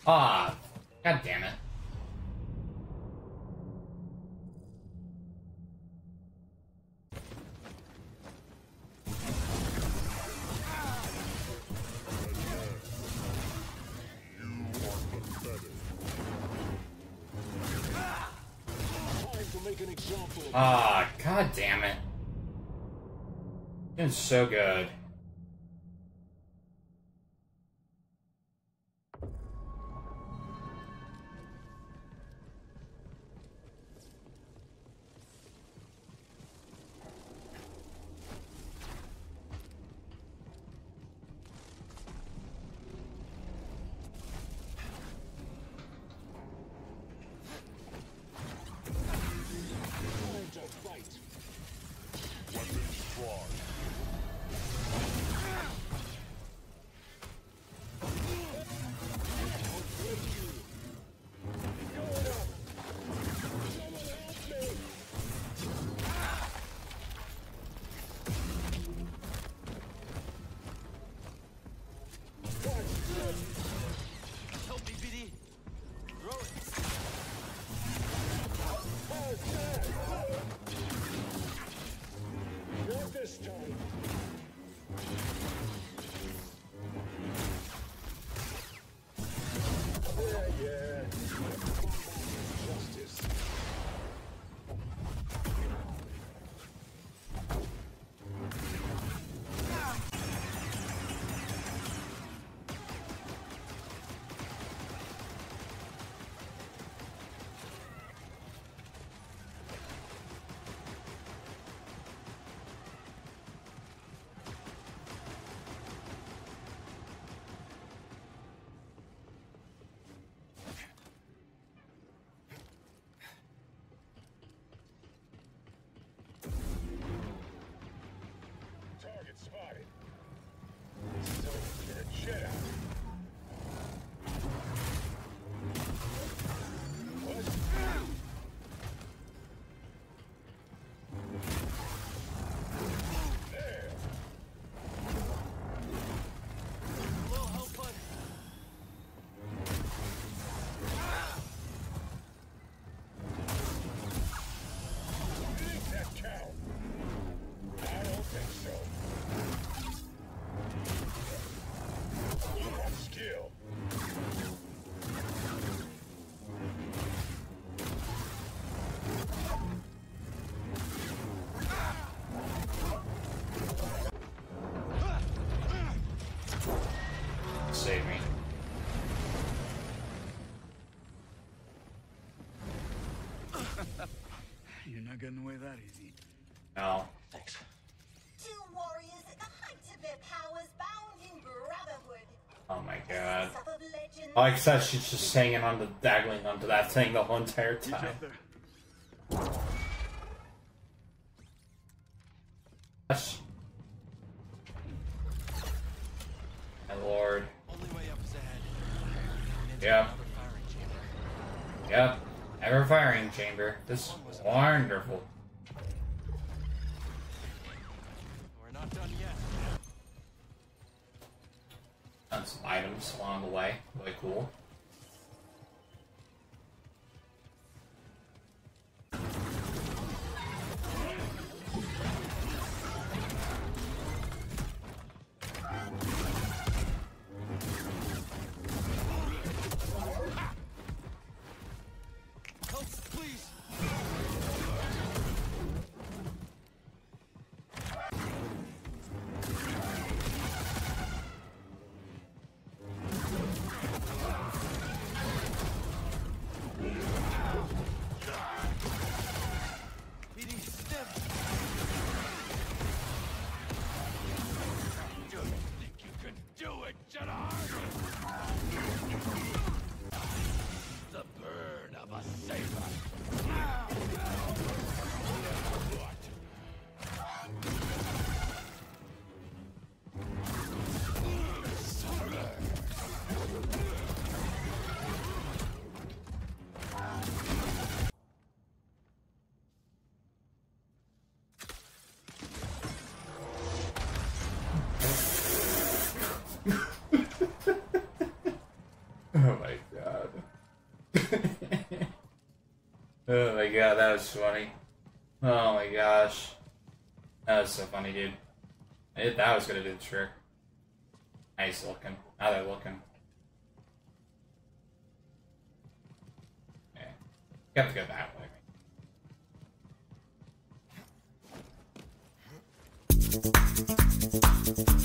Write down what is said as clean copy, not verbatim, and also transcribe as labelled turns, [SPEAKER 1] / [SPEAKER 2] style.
[SPEAKER 1] Ah, god damn it. Ah, god damn it. Doing so good.
[SPEAKER 2] Spotted. So you're a Jedi. What? There. Little help, bud. You think that count? I don't think so. Skill.
[SPEAKER 1] Save me.
[SPEAKER 3] You're not getting away that easy.
[SPEAKER 1] No.
[SPEAKER 3] Thanks.
[SPEAKER 4] Two warriors at the height of their powers bound in brotherhood.
[SPEAKER 1] Oh my god.
[SPEAKER 4] Son of legend.
[SPEAKER 1] Like I said, she's just hanging on to, daggling onto that thing the whole entire
[SPEAKER 3] You
[SPEAKER 1] time.
[SPEAKER 3] get there.
[SPEAKER 1] Yes. My lord.
[SPEAKER 5] Only way up is ahead.
[SPEAKER 1] Yep.
[SPEAKER 5] Another firing chamber.
[SPEAKER 1] Yep. Ever firing chamber. This is wonderful.
[SPEAKER 5] We're not done yet.
[SPEAKER 1] Done some items along the way. Really cool.
[SPEAKER 5] Help, please. Eating stiff. Do you think you can do it, Jedi? The burn of a saber.
[SPEAKER 1] Oh my god, that was funny. Oh my gosh. That was so funny, dude. That was gonna do the trick. Nice looking. Now they're looking. Okay. Gotta go that way.